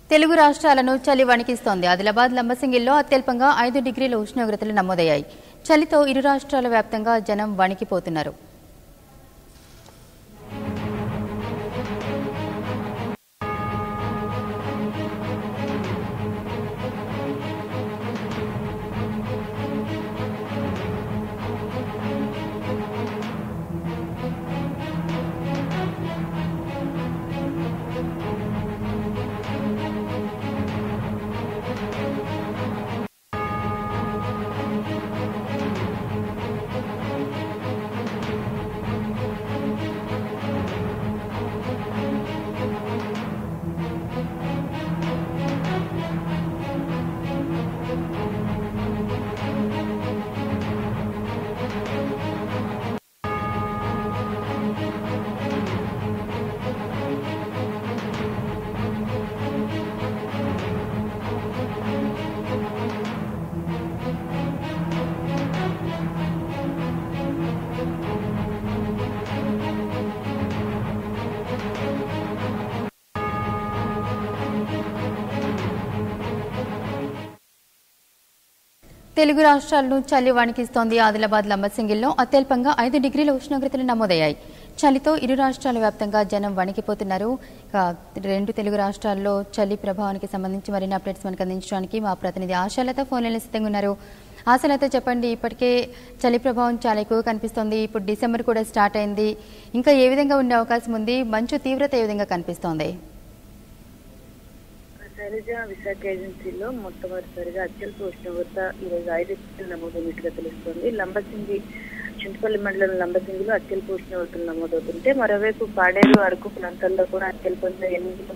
తెలుగు రాష్ట్రాలను చలి వణికిస్తోంది. ఆదిలాబాద్ లంబసింగిలో అత్యల్పంగా 5 డిగ్రీల ఉష్ణోగ్రతలు నమోదయ్యాయి. చలితో ఇరు రాష్ట్రాల వ్యాప్తంగా జనం వణికిపోతున్నారు. తెలుగు రాష్ట్రాలను చలి వణికిస్తోంది. ఆదిలాబాద్ లంబసింగిలో అత్యల్పంగా 5 డిగ్రీల ఉష్ణోగ్రతలు నమోదయ్యాయి. చలితో ఇరు రాష్ట్రాల వ్యాప్తంగా జనం వణికిపోతున్నారు. రెండు తెలుగు రాష్ట్రాల్లో చలి ప్రభావానికి సంబంధించి మరిన్ని అప్డేట్స్ మనకు అందించడానికి మా ప్రతినిధి ఆశాలత ఫోన్లైన్లో సిద్ధంగా ఉన్నారు. ఆశాలత, చెప్పండి, ఇప్పటికే చలి ప్రభావం చాలా ఎక్కువ కనిపిస్తోంది. ఇప్పుడు డిసెంబర్ కూడా స్టార్ట్ అయింది. ఇంకా ఏ విధంగా ఉండే అవకాశం ఉంది? మంచు తీవ్రత ఏ విధంగా కనిపిస్తోంది? విశాఖ ఏజెన్సీలో మొట్టమొదటిసారిగా అత్యల్ప ఉష్ణోగ్రత ఈరోజు 5 డిగ్రీలు నమోదైనట్టుగా తెలుస్తోంది. లంబసింగి చింతపల్లి మండలం లంబసింగిలో అత్యల్ప ఉష్ణోగ్రతలు నమోదవుతుంటే, మరోవైపు పాడేరు అరకు ప్రాంతాల్లో కూడా అత్యల్పంగా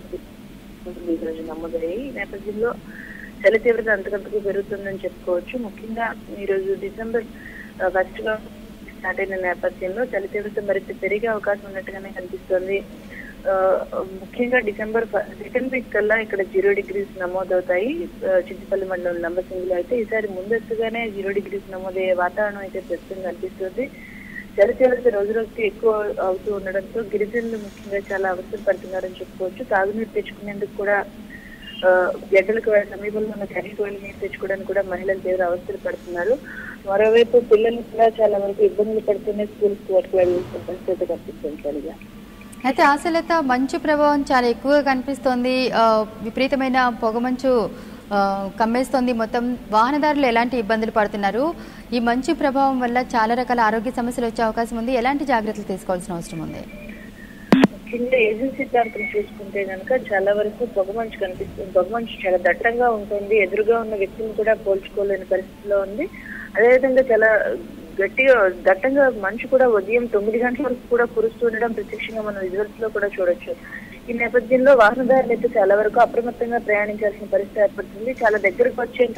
8 ఈరోజు నమోదయ్యాయి. ఈ నేపథ్యంలో చలి తీవ్రత అంతకంతకు పెరుగుతుందని చెప్పుకోవచ్చు. ముఖ్యంగా ఈరోజు డిసెంబర్ ఫస్ట్ గా స్టార్ట్ అయిన నేపథ్యంలో చలి తీవ్రత మరింత పెరిగే అవకాశం ఉన్నట్టుగానే కనిపిస్తోంది. ముఖ్యంగా డిసెంబర్ సెకండ్ వీక్ కల్లా ఇక్కడ 0 డిగ్రీస్ నమోదవుతాయి. చింతపల్లి మండలం లంబసింగిలో అయితే ఈసారి ముందస్తుగానే 0 డిగ్రీస్ నమోదయ్యే వాతావరణం అయితే ప్రస్తుతం కనిపిస్తుంది. చలి తీవ్రత రోజు రోజుకి ఎక్కువ అవుతూ ఉండడంతో గిరిజనులు ముఖ్యంగా చాలా అవసరం పడుతున్నారని చెప్పుకోవచ్చు. తాగునీరు తెచ్చుకునేందుకు కూడా గడ్డలకు సమీపంలో ఉన్న ఖరీఫ్ నీరు తెచ్చుకోవడానికి కూడా మహిళలు తీవ్ర అవస్థలు పడుతున్నారు. మరోవైపు పిల్లలు కూడా చాలా వరకు ఇబ్బందులు పడుతూనే స్కూల్స్ వరకు వెళ్ళాల్సిన పరిస్థితి కనిపిస్తుంది. చలిగా అయితే ఆశలత, మంచు ప్రభావం చాలా ఎక్కువగా కనిపిస్తోంది. విపరీతమైన పొగమంచు కమ్మేస్తోంది. మొత్తం వాహనదారులు ఎలాంటి ఇబ్బందులు పడుతున్నారు? ఈ మంచు ప్రభావం వల్ల చాలా రకాల ఆరోగ్య సమస్యలు వచ్చే అవకాశం ఉంది. ఎలాంటి జాగ్రత్తలు తీసుకోవాల్సిన అవసరం ఉంది? ముఖ్యంగా ఏజెన్సీ ప్రాంతం చూసుకుంటే కనుక చాలా వరకు పొగమంచు కనిపిస్తుంది. పొగమంచు చాలా దట్టంగా ఉంటుంది. ఎదురుగా ఉన్న వ్యక్తిని కూడా పోల్చుకోలేని పరిస్థితిలో ఉంది. అదేవిధంగా చాలా గట్టిగా దట్టంగా మంచు కూడా ఉదయం 9 గంటల వరకు కూడా కురుస్తూ ఉండడం ప్రత్యక్షంగా మనం విజువల్స్ లో కూడా చూడొచ్చు. ఈ నేపథ్యంలో వాహనదారులు అయితే చాలా వరకు అప్రమత్తంగా ప్రయాణించాల్సిన పరిస్థితి ఏర్పడుతుంది. చాలా దగ్గరకు వచ్చేంత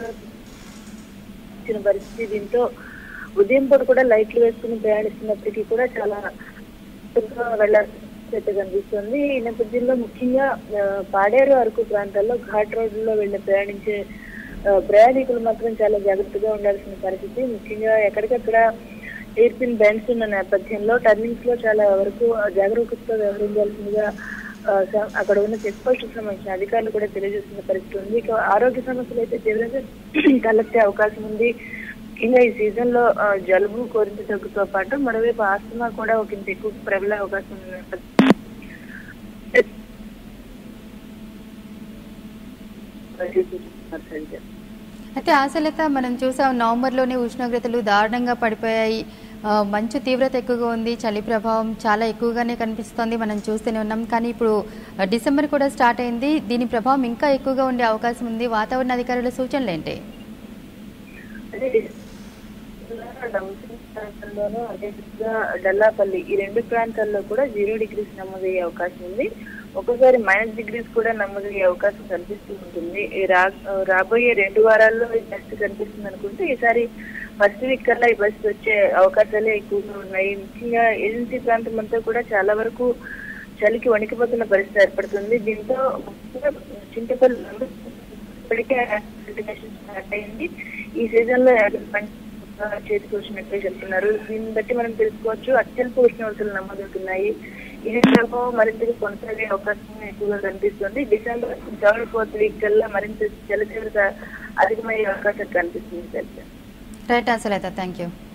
పరిస్థితి. దీంతో ఉదయం పూట కూడా లైట్లు వేసుకుని ప్రయాణిస్తున్నప్పటికీ కూడా చాలా వెళ్లాల్సి కనిపిస్తుంది. ఈ నేపథ్యంలో ముఖ్యంగా పాడేరు అరకు ప్రాంతాల్లో ఘాట్ రోడ్లలో ప్రయాణించే ప్రయాణికులు మాత్రం చాలా జాగ్రత్తగా ఉండాల్సిన పరిస్థితి. ముఖ్యంగా ఎక్కడికక్కడ ఎయిర్ పిన్ బెండ్స్ ఉన్న నేపథ్యంలో టర్నింగ్స్ లో చాలా వరకు జాగరూకతతో వ్యవహరించాల్సిందిగా అక్కడ ఉన్న చెక్ పోస్టులకు సంబంధించిన అధికారులు కూడా తెలియజేస్తున్న పరిస్థితి ఉంది. ఇక ఆరోగ్య సమస్యలు అయితే తీవ్రంగా తలెత్తే అవకాశం ఉంది. ముఖ్యంగా ఈ సీజన్ లో జలుబు, కోరింత దగ్గుతో పాటు మరోవైపు ఆస్తమా కూడా ఒక ఇంత ఎక్కువ ప్రబలే అవకాశం ఉంది. అయితే ఆశలత, మనం చూసాం నవంబర్లోనే ఉష్ణోగ్రతలు దారుణంగా పడిపోయాయి. మంచు తీవ్రత ఎక్కువగా ఉంది. చలి ప్రభావం చాలా ఎక్కువగానే కనిపిస్తోంది. మనం చూస్తూనే ఉన్నాం. కానీ ఇప్పుడు డిసెంబర్ కూడా స్టార్ట్ అయింది. దీని ప్రభావం ఇంకా ఎక్కువగా ఉండే అవకాశం ఉంది. వాతావరణ అధికారుల సూచనలు ఏంటి? ప్రాంతంలోనూ అదేవిధంగా డల్లాపల్లి ఈ 2 ప్రాంతాల్లో కూడా 0 డిగ్రీస్ నమోదయ్యే అవకాశం ఉంది. ఒక్కోసారి -డిగ్రీస్ కూడా నమోదయ్యే అవకాశం కనిపిస్తూ ఉంటుంది. రాబోయే 2 వారాల్లో ఈ పరిస్థితి కనిపిస్తుంది అనుకుంటే ఈసారి ఫస్ట్ వీక్ కల్లా ఈ పరిస్థితి వచ్చే అవకాశాలే ఎక్కువగా ఉన్నాయి. ముఖ్యంగా ఏజెన్సీ ప్రాంతం అంతా కూడా చాలా వరకు చలికి వణికిపోతున్న పరిస్థితి ఏర్పడుతుంది. దీంతో చింతపల్లి ఇప్పటికే స్టార్ట్ అయింది. ఈ సీజన్ లో చేతికి వచ్చినట్లే చెప్తున్నారు. దీన్ని బట్టి మనం తెలుసుకోవచ్చు అత్యల్ప ఉష్ణోగ్రతలు నమోదవుతున్నాయి. ఈ ప్రభావం మరింతగా కొనసాగే అవకాశం ఎక్కువగా కనిపిస్తుంది. డిసెంబర్ 3rd, 4th వీక్ కల్లా మరింత చలి తీవ్రత అధికమయ్యే అవకాశం కనిపిస్తుంది. రైట్ ఆన్సర్ అయితే థ్యాంక్ యూ.